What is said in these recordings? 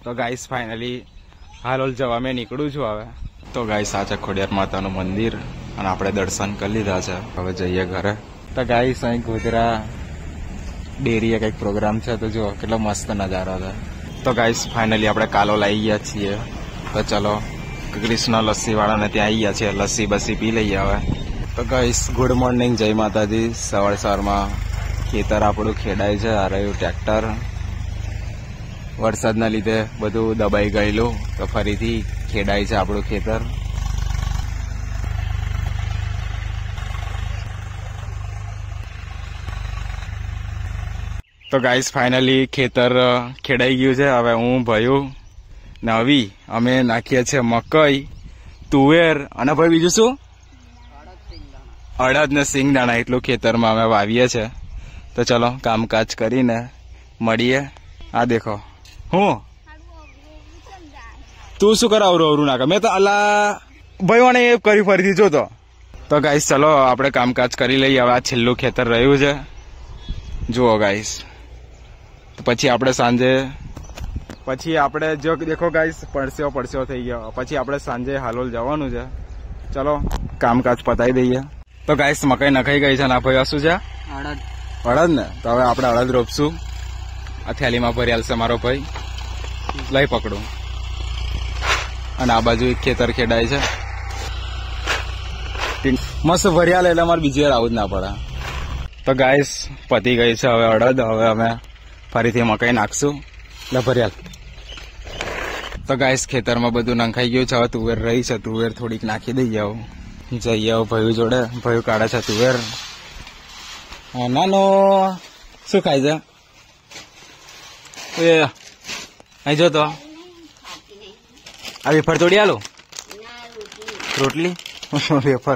તો guys finally Halol જવા મેં નીકળું છું હવે. તો ગાઈસ આ છે ખોડિયાર માતાનું મંદિર અને આપણે દર્શન કરી લીધા છે. હવે જઈએ ઘરે. તો ગાઈસ અહીં ગોધરા ડેરીએ કંઈક પ્રોગ્રામ છે તો જો કેટલો મસ્ત નજારો છે. તો ગાઈસ ફાઇનલી આપણે કાલો લાવી ગયા છીએ. તો ચલો કૃષ્ણ લસ્સી વાળાને ત્યાં આવી ગયા છીએ. લસ્સી બસ્સી પી લઈએ હવે. તો ગાઈસ ગુડ મોર્નિંગ, જય માતાજી. સવારમાં ખેતર આપણું ખેડાય છે. આ રહ્યું ટ્રેક્ટર. વરસાદના લીધે બધું દબાઈ ગયેલું તો ફરીથી ખેડાય છે આપણું ખેતર. તો ગાઈસ ફાઇનલી ખેતર ખેડાઈ ગયું છે. હવે હું ભયું ને અવી અમે નાખીએ છીએ મકઈ, તુવેર અને ભાઈ બીજું શું અડદ ને સિંગદાણા એટલું ખેતરમાં અમે વાવીએ છીએ. તો ચલો કામકાજ કરીને મળીએ. આ દેખો હું તું શું કર અવરું અવરું નાખે મેં તો અલા ભાઈ મને એ કરી ફરીથી જોતો. તો ગાઈસ ચલો આપણે કામકાજ કરી લઈએ. હવે આ છેલ્લું ખેતર રહ્યું છે જુઓ ગાઈસ. તો પછી આપણે સાંજે જો દેખો ગાઈસ પડસ્યો થઈ ગયો. પછી આપણે સાંજે હાલોલ જવાનું છે. ચલો કામકાજ પતાવી દઈએ. તો ગાઈસ મકાઈ નખાઈ ગઈ છે. ના ભાઈ શું છે અડદ ને. તો હવે આપણે અડદ રોપશું. આ થેલીમાં ભરી આલશે મારો ભાઈ. લઈ પકડું. અને આ બાજુ એક ખેતર ખેડાય છે મસ્ત ભર્યા લે એટલે અમારે બીજી વાર આવું જ ના પડે. તો ગાઈસ પતી ગઈ છે હવે અડદ. હવે અમે ફરીથી મકાઈ નાખશું એટલે ભર્યા. તો ગાઈસ ખેતરમાં બધું નંખાઈ ગયું છે. હવે તુવેર રહી છે. તુવેર થોડીક નાખી દઈએ. આવું જઈએ આવું ભયું જોડે. ભયું કાઢે છે તુવેર. નાનો શું ખાય છે અહીં જો તો આ વેફર તોડી આલો. રોટલી વેફર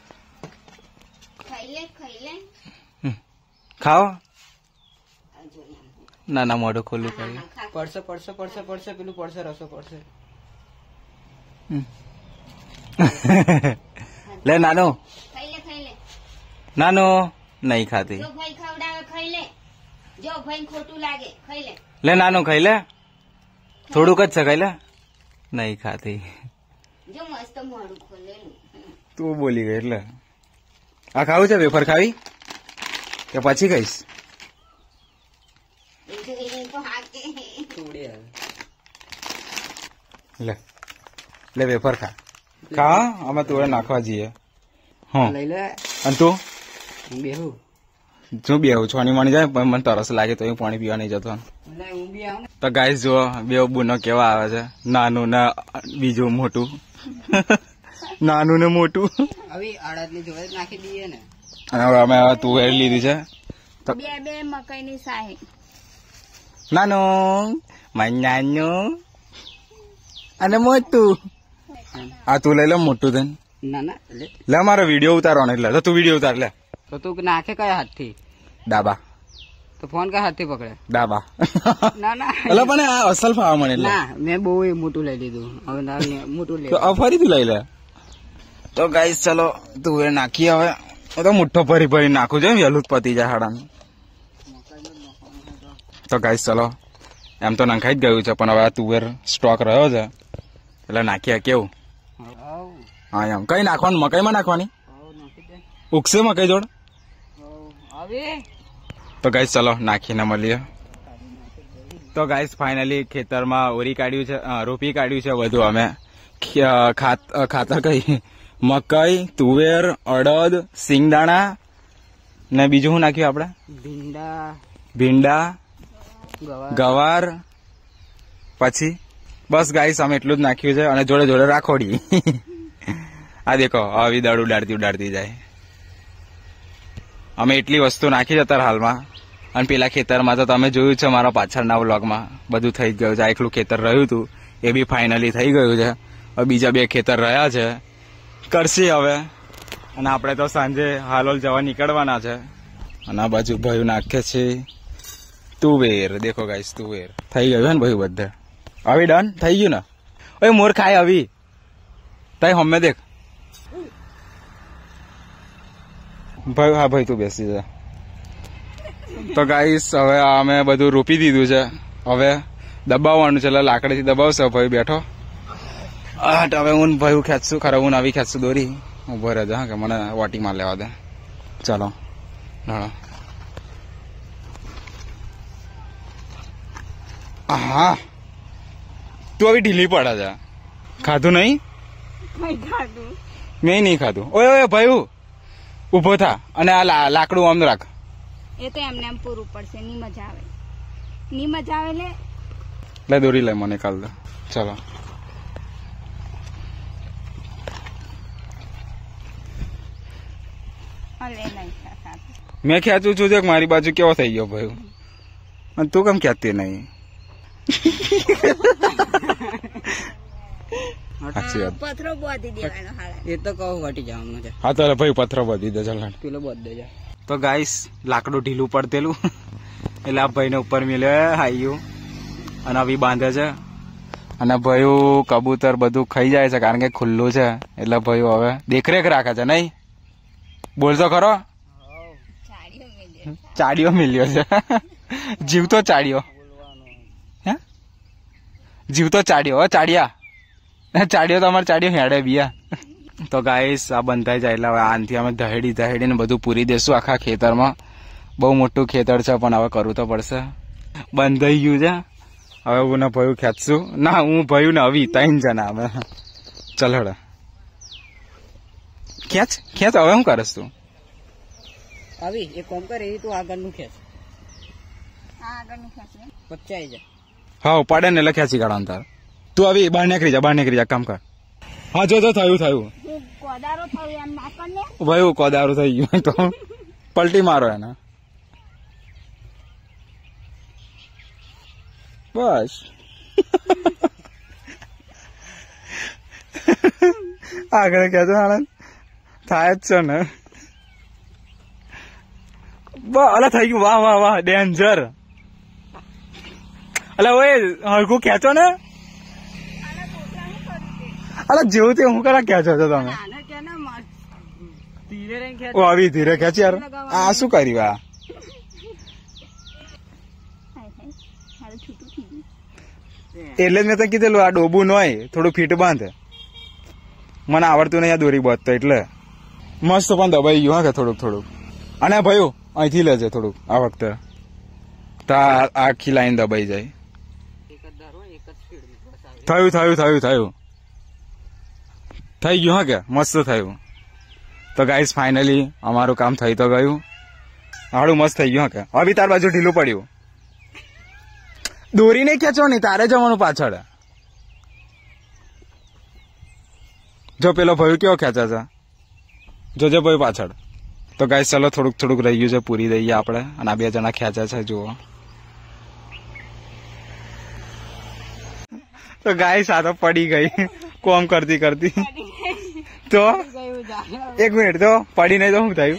ખાઓ. ના ના મોઢું ખોલું કરી પડશે પેલું પડશે રસો પડશે. લે નાનો નહીં ખાતી. લે નાનો ખાઈ લે. થોડુંક જ છે ખાઈ લે. નહીં ખાતી. તું બોલી ગઈ એટલે આ ખાવું છે. વેફર ખાવી કે પછી ખાઈશ. લે વેફર ખા. અમે તું નાખવા જઈએ. હા અને તું શું બેહું છોની મણી જાય પણ મને તરસ લાગે તો હું પાણી પીવા નહીં જતો. તો ગાઈસ જુઓ બે બુનો કેવા આવે છે. નાનું ને બીજું મોટું. નાનું ને મોટું. હવે અમે તુવેર લીધી છે. બે મકાઈ ની સાહે નાનું નાનું અને મોટું. આ તું લઈ લે મોટું થઈને. લે મારો વિડીયો ઉતારવાનો એટલે તું વિડીયો ઉતાર લે. તો તું નાખે કયા હાથથી? ડાબા. તો ફોન કયા હાથથી પકડે? ડાબા. ના એટલે પણ આ અસલ ફાવા મને એટલે. ના મેં બહુ મોટું લઈ લીધું. હવે મોટું લે તો ફરીથી લઈ લે. તો ગાઈસ ચલો તુવેર નાખીએ. હવે તો મુઠ્ઠો ભરી નાખું છે. વહેલું જ પતી જાય હાડાનું. તો ગાઈસ ચલો એમ તો નંખાઈ જ ગયું છે પણ હવે આ તુવેર સ્ટોક રહ્યો છે એટલે નાખીએ. કેવું હા એમ કઈ નાખવાનું? મકાઈમાં નાખવાની ઉગશે મકાઈ જોડ. તો ગાઈસ ચલો નાખીને મળીએ. તો ગાઈસ ફાઇનલી ખેતરમાં ઓરી કાઢ્યું છે, રોપી કાઢ્યું છે બધું. અમે ખાતર કઈ મકાઈ, તુવેર, અડદ, સિંગદાણા ને બીજું શું નાખ્યું આપણે? ભીંડા, ગવાર. પછી બસ ગાઈસ અમે એટલું જ નાખ્યું છે અને જોડે જોડે રાખોડી. આ દેખો આવી દાળ ઉડાડતી જાય. અમે એટલી વસ્તુ નાખી છે અત્યારે હાલમાં. અને પેલા ખેતરમાં તો તમે જોયું છે મારા પાછળના વ્લોગમાં બધું થઈ ગયું છે. આ એકલું ખેતર રહ્યું હતું એ બી ફાઇનલી થઈ ગયું છે. હવે બીજા 2 ખેતર રહ્યા છે કરશી હવે. અને આપણે તો સાંજે હાલોલ જવા નીકળવાના છે. અને આ બાજુ ભાઈ નાખે છે તુવેર. દેખો ગાઈસ તુવેર થઈ ગયું હે ને ભાઈ બધે. આવી ડન થઈ ગયું ને. ઓય મોર ખાય આવી તઈ હમે દેખ ભાઈ. હા ભાઈ તું બેસી જા. તો ગાઈસ હવે અમે બધું રોપી દીધું છે. હવે દબાવવાનું છે એટલે લાકડીથી દબાવશે ભાઈ બેઠો. હવે હું ભાઈ ખેંચશું ખરા, હું આવી ખેંચશું દોરી. ઉભો રહેજો હા કે મને વોટિંગમાં લેવા દે. ચાલો હા તું હવે ઢીલી પડે છે. ખાધું નહીં? મેં નહીં ખાધું. ઓય ભાઈ ઉભો થા અને આ લાકડું આમ રાખ. એ તો એમને એમ પૂરું પડશે. ની મજા આવે લે દોરી લે મને કાલ દે. ચાલો મેં ખેંચું છું કે મારી બાજુ કેવો થઈ ગયો ભાઈ, અને તું કેમ ખેંચતી નહીં? પથરો બોધી દેવાનો. એ તો કહું વટી જવાનું છે. હા તો ભાઈ પથરો બધી દે. ચાલ પેલો બધ દે. તો ગાઈસ લાકડું ઢીલું પડતેલું એટલે આ ભાઈને ઉપર મિલે હાઈયું અને આવી બાંધે છે. અને ભાઈ કબૂતર બધું ખાઈ જાય છે કારણ કે ખુલ્લું છે એટલે ભાઈ હવે દેખરેખ રાખે છે. નહીં બોલતો ખરો? ચાડીઓ મિલ્યો છે. જીવતો ચાડીઓ. હે જીવતો ચાડીઓ. ચાડીઓ તો અમારે ચાડીઓ હેડે બિયા. તો ગાઈસ આ બંધાઈ જાય એટલે હવે આનથી અમે દહેડી ને બધું પૂરી દેશું આખા ખેતરમાં. બહુ મોટું ખેતર છે પણ હવે કરવું તો પડશે. બંધાઈ ગયું છે. હવે હું ને ભયું ખેંચશું. ના હું ભયું ને અવી 3 જણા અમે. ચલ હડે ખેંચ હવે શું કરસ તું? આવી એક કામ કરે તું આગળનું ખેંચ. પચાઈ જાય. હા પડે ને એટલે ખેંચી કાઢવાનું તાર. તું આવી બહાર નીકળી જા કામ કર. હા જો થયું કોદારો થયું એમ ના કર ને ભાઈ. કોદારું થઈ ગયું તો પલટી મારો એને. બસ આગળ કેજો આનંદ થાય જ છે ને. અલા થઈ ગયું. વાહ ડેન્જર. અલા ઓય હરખું ખેંચો ને. અલા જેવું તે હું કરા ખેંચો છો તમે? આવી ધીરે ખેંચી યાર. આ શું કર્યું? આ એટલે જ મેં તો કીધેલું આ ડોબું ન હોય થોડું ફીટ બાંધે. મને આવડતું નહીં આ દોરી બાંધતો એટલે. મસ્ત પણ દબાઈ ગયું હા કે થોડુંક. અને ભાઈ અહીંથી લેજે થોડુંક આ વખતે તો આખી લાઈન દબાઈ જાય. થયું થઈ ગયું હા કે મસ્ત થયું. તો ગાઈસ ફાઇનલી અમારું કામ થઈ તો ગયું. હાડું મસ્ત થઈ ગયું હા કે. હવે તાર બાજુ ઢીલું પડ્યું. દોરી નહીં ખેંચવાની, તારે જવાનું પાછળ. જો પેલો ભયું કેવો ખેંચે છે જોજે ભાઈ પાછળ. તો ગાઈસ ચલો થોડુંક રહી ગયું છે પૂરી દઈએ આપણે. અને આ 2 જણા ખેંચે છે જુઓ. તો ગાઈસ આ તો પડી ગઈ કોમ કરતી. તો 1 મિનિટ તો પડી નહીં તો શું થયું?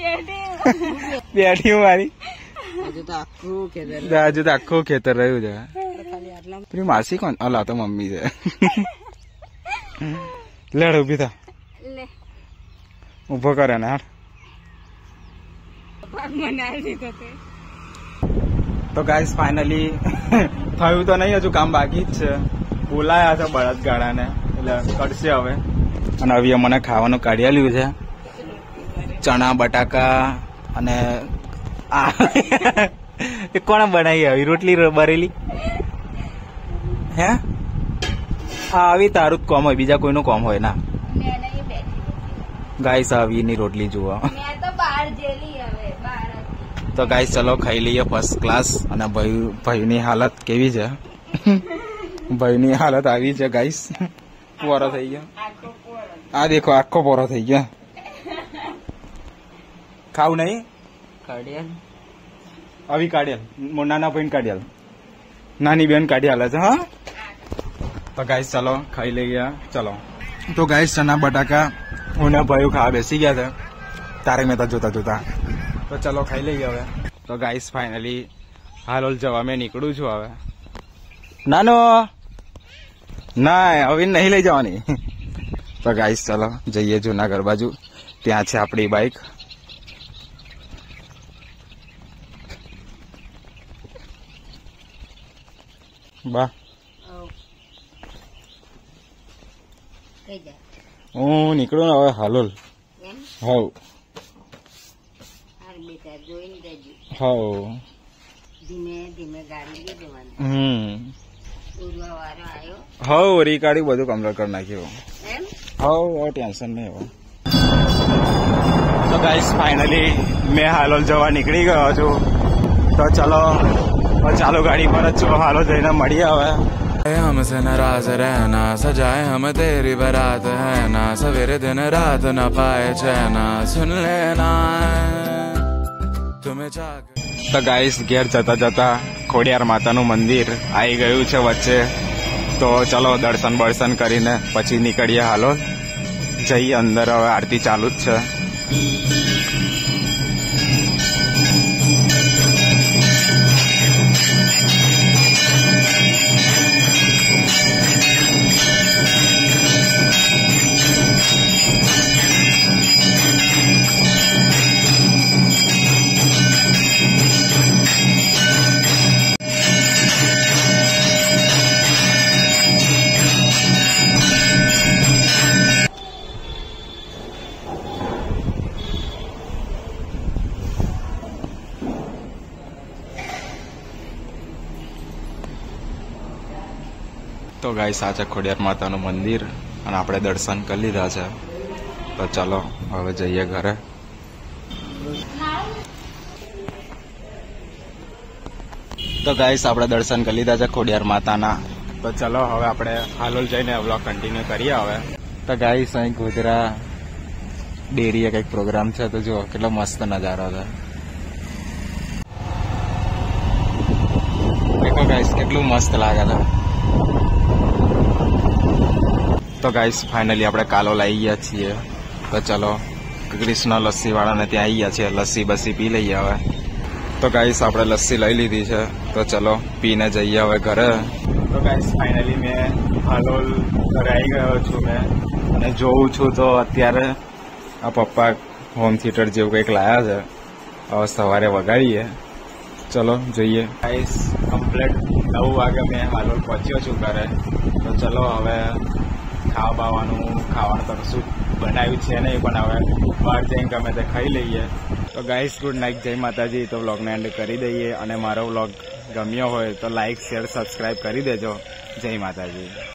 બેઠી મારી. હજુ તો આખું ખેતર રહ્યું છે. પેલી માસી કોણ? અલા તો મમ્મી છે. લેડ ઉભી થા. ઉભો કરે ને. તો ગાઈસ ફાઇનલી થયું તો નહીં, હજુ કામ બાકી જ છે. બોલાયા છે બળદગાડાને એટલે કરશે હવે. અને હવે મને ખાવાનું કાઢી આલ્યું છે ચણા બટાકા અને કોણે બનાવી આવી રોટલી બરેલી? હે હા આવી તારું જ કોમ હોય, બીજા કોઈનું કોમ હોય ના. ગાઈસ આવીની રોટલી જુઓ. તો ગાઈસ ચલો ખાઈ લઈએ ફર્સ્ટ ક્લાસ. અને ભાઈની હાલત કેવી છે? ભાઈની હાલત આવી છે ગાઈસ. પોરો થઈ ગયો. આ દેખો આખો પોરો થઈ ગયો. ખાવું નહીં? આવી કાઢેલ નાના ભાઈ કાઢેલ, નાની બેન કાઢી હાલે છે. હા તો ગાઈસ ચલો ખાઈ લઈએ. ચલો તો ગાઈસ ચના બટાકા હું ભાઈ ખાવા બેસી ગયા છે તારક મહેતા જોતા. તો ચલો ખાઈ લઈએ હવે. તો ગાઈસ ફાઇનલી હાલોલ જવા મેં નીકળું છું હવે. નાનો ના હવે નહીં લઈ જવાની. તો ગાઈસ ચલો જઈએ જુનાગઢ બાજુ. ત્યાં છે આપણી બાઈક. બા કઈ જાય હું નીકળું ને હવે હાલોલ. એમ હવ હાર બેટા જોઈને જજો. હવ ધીમે ધીમે ગાડી લઈ જવાની. ઉરવા વાળો આવ્યો હવ રીકાડી બધું કમ્પ્લીટ કરી નાખ્યું. એમ હવ ટેન્શન નહીં હવે. તો ગાઈસ ફાઇનલી મેં હાલોલ જવા નીકળી ગયો છું. તો ચલો ચાલુ ગાડી પર જ છું. હાલોલ જઈને મળીએ હવે. हमसे नाराज रहना सजाए हम तेरी बारात है ना सवेरे दिन रात न पाए चैना सुन लेना तुम्हें चाह. તો ગાઈસ ઘેર જતા જતા ખોડિયાર માતાનું મંદિર આવી ગયું છે વચ્ચે. તો ચલો દર્શન બર્શન કરીને પછી નીકળીએ હાલોલ. જઈએ અંદર. હવે આરતી ચાલુ જ છે. તો ગાઈસ આ છે ખોડિયાર માતાનું મંદિર અને આપણે દર્શન કરી લીધા છે. તો ચલો હવે જઈએ ઘરે. તો ગાઈસ આપણે દર્શન કરી લીધા છે ખોડિયાર માતાના. તો ચલો હવે આપણે હાલોલ જઈને વ્લોગ કન્ટિન્યુ કરીએ હવે. તો ગાઈસ અહીં ગોધરા ડેરીએ કંઈક પ્રોગ્રામ છે. તો જુઓ કેટલો મસ્ત નજારો છે. દેખો ગાઈસ કેટલું મસ્ત લાગે છે. તો ગાઈસ ફાઇનલી આપણે કાલોલ આવી ગયા છીએ. તો ચલો કૃષ્ણ લસ્સી વાળાને ત્યાં આવી ગયા છીએ. લસ્સી બસ્સી પી લઈએ હવે. તો ગાઈસ આપણે લસ્સી લઈ લીધી છે. તો ચલો પીને જઈએ હવે ઘરે. તો ગાઈસ ફાઇનલી મેં હાલોલ ઘરે આવી ગયો છું મેં. અને જોઉં છું તો અત્યારે આ પપ્પા હોમ થિયેટર જેવું કંઈક લાયા છે. હવે સવારે વગાડીએ. ચલો જોઈએ. ગાઈસ કમ્પ્લેટ 9 વાગે મેં હાલોલ પહોંચ્યો છું ઘરે. તો ચલો હવે ખાવાનું તો કશું બનાવ્યું છે નહીં, પણ હવે બહાર જઈને ગમે તે ખાઈ લઈએ. તો ગાઈસ ગુડ નાઇટ, જય માતાજી. તો વ્લોગને એન્ડ કરી દઈએ. અને મારો વ્લોગ ગમ્યો હોય તો લાઇક શેર સબસ્ક્રાઈબ કરી દેજો. જય માતાજી.